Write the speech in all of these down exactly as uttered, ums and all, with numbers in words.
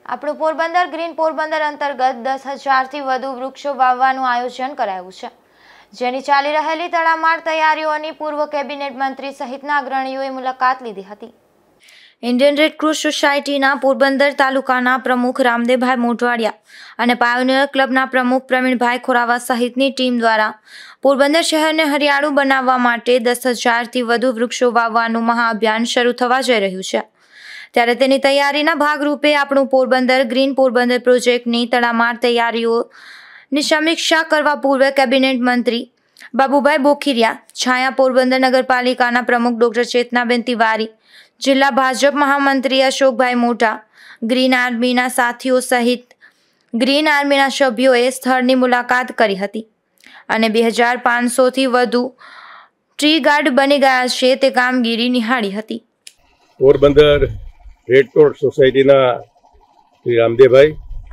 આપણું પોરબંદર ગ્રીન પોરબંદર અંતર્ગત દસ હજારથી વધુ વૃક્ષો વાવવાનું આયોજન કરાયું છે, જેની ચાલી રહેલી તડામાર તૈયારીઓની પૂર્વ કેબિનેટ મંત્રી સહિતના અગ્રણીઓએ મુલાકાત લીધી હતી। ઇન્ડિયન રેડ ક્રોસ સોસાયટીના પોરબંદર તાલુકાના પ્રમુખ રામદેવભાઈ મોઢવાડિયા અને પાયોનિયર ક્લબના પ્રમુખ પ્રવીણભાઈ ખોરાવા સહિતની ટીમ દ્વારા પોરબંદર શહેરને હરિયાળું બનાવવા માટે દસ હજારથી વધુ વૃક્ષો વાવવાનું મહાઅભિયાન શરૂ થવા જઈ રહ્યું છે, ત્યારે તેની તૈયારીના ભાગરૂપે આપણું પોરબંદર ગ્રીન પોરબંદર પ્રોજેક્ટની તડામાર તૈયારીઓની સમીક્ષા કરવા પૂર્વ કેબિનેટ મંત્રી બાબુભાઈ બોખીરિયા, છાયા પોરબંદર નગરપાલિકાના પ્રમુખ ડોક્ટર ચેતનાબેન તિવારી, જિલ્લા ભાજપ મહામંત્રી અશોકભાઈ મોટા, ગ્રીન આર્મીના સાથીઓ સહિત ગ્રીન આર્મીના સભ્યોએ સ્થળની મુલાકાત કરી હતી અને બે હજાર પાંચસોથી વધુ ટ્રી ગાર્ડ બની ગયા છે તે કામગીરી નિહાળી હતી। પોરબંદર રેડ ક્રોસ સોસાયટીના શ્રી રામદેવભાઈ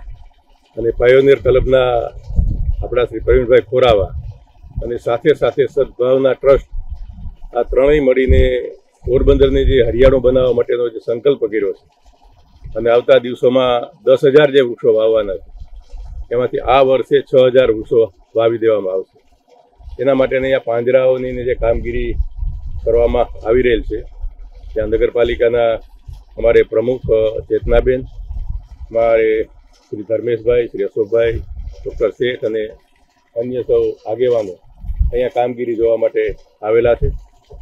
અને પાયોનિયર ક્લબના આપણા શ્રી પ્રવીણભાઈ ખોરાવા અને સાથે સાથે સદભાવના ટ્રસ્ટ આ ત્રણેય મળીને પોરબંદરને જે હરિયાળું બનાવવા માટેનો જે સંકલ્પ કર્યો છે અને આવતા દિવસોમાં દસ હજાર જે વૃક્ષો વાવવાના છે, એમાંથી આ વર્ષે છ હજાર વૃક્ષો વાવી દેવામાં આવશે। એના માટેની અહીંયા પાંજરાઓની જે કામગીરી કરવામાં આવી રહેલ છે, ત્યાં નગરપાલિકાના અમારે પ્રમુખ ચેતનાબેન, અમારે શ્રી ધર્મેશભાઈ, શ્રી અશોકભાઈ, ડૉક્ટર શેઠ અને અન્ય સૌ આગેવાનો અહીંયા કામગીરી જોવા માટે આવેલા છે।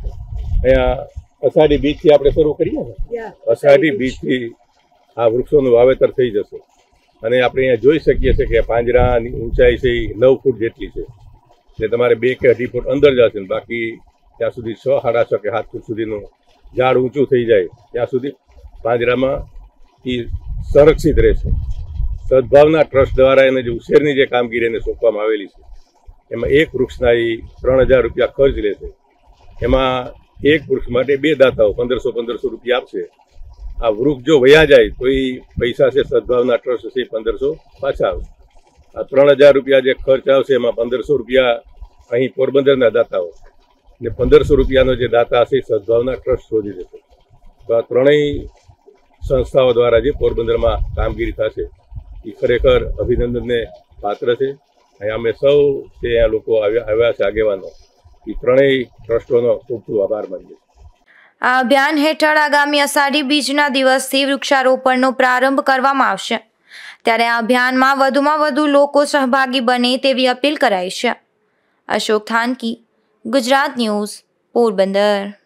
અહીંયા અષાઢી બીજથી આપણે શરૂ કરીએ ને, અષાઢી બીજથી આ વૃક્ષોનું વાવેતર થઈ જશે અને આપણે અહીંયા જોઈ શકીએ છીએ કે પાંજરાની ઊંચાઈ છે એ નવ ફૂટ જેટલી છે, એટલે તમારે બે કે અઢી ફૂટ અંદર જશે ને બાકી ત્યાં સુધી છ સાડા છ કે સાત ફૂટ સુધીનું ઝાડ ઊંચું થઈ જાય ત્યાં સુધી પાંજરામાં એ સંરક્ષિત રહેશે। સદભાવના ટ્રસ્ટ દ્વારા એને જે ઉછેરની જે કામગીરી એને સોંપવામાં આવેલી છે, એમાં એક વૃક્ષના એ ત્રણ હજાર રૂપિયા ખર્ચ લેશે। એમાં એક વૃક્ષ માટે બે દાતાઓ પંદરસો પંદરસો રૂપિયા આપશે। આ વૃક્ષ જો વયા જાય તો એ પૈસા છે સદભાવના ટ્રસ્ટ છે પંદરસો પાછા આવશે। આ ત્રણ હજાર રૂપિયા જે ખર્ચ આવશે એમાં પંદરસો રૂપિયા અહીં પોરબંદરના દાતાઓ ને પંદરસો રૂપિયાનો જે દાતા હશે સદભાવના ટ્રસ્ટ શોધી દેશે। તો આ ત્રણેય સંસ્થાઓ દ્વારા જે પોરબંદરમાં કામગીરી થશે એ ખરેખર અભિનંદનને પાત્ર છે। અહીંયા અમે સૌ જે અહીંયા લોકો આવ્યા આવ્યા છે આગેવાનો, એ ત્રણેય ટ્રસ્ટોનો ખૂબ ખૂબ આભાર માનીએ। આ અભિયાન હેઠળ આગામી અષાઢી બીજના દિવસથી વૃક્ષારોપણનો પ્રારંભ કરવામાં આવશે, ત્યારે આ અભિયાનમાં વધુમાં વધુ લોકો સહભાગી બને તેવી અપીલ કરાઈ છે। અશોક થાનકી, ગુજરાત ન્યૂઝ, પોરબંદર।